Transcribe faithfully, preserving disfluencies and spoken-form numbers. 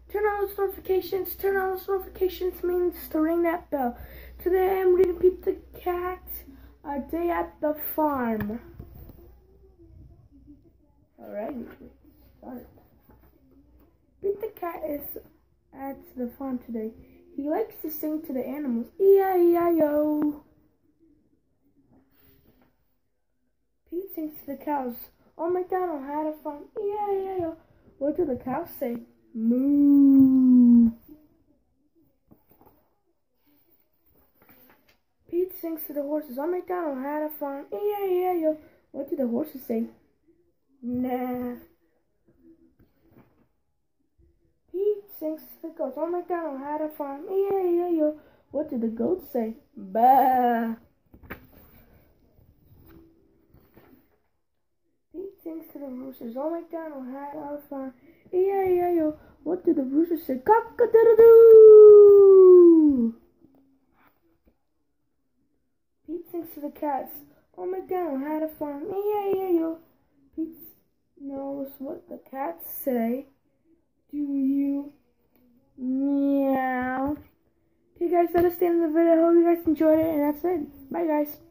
Turn on those notifications. Turn on those notifications means to ring that bell. Today I'm reading Pete the Cat, A Day at the Farm. Alright, let's start. Pete the Cat is at the farm today. He likes to sing to the animals. E I E I O. Pete sings to the cows. Old MacDonald had a farm. E I E I O. What do the cows say? Moo. Pete sings to the horses. Old MacDonald had a farm. E I E I O. What do the horses say? Nah. Pete sings to the goats. Old MacDonald had a farm. E I E I O. What do the goats say? Bah. Pete sings to the roosters. Old MacDonald had a farm. E I E I O. What do the roosters say? Cock-a-doodle-doo. Pete sings to the cats. Old MacDonald had a farm. E I E I O. Pete knows what the cats say. Do you? Meow. Okay guys, that is the end of the video. I hope you guys enjoyed it, and that's it. Bye guys.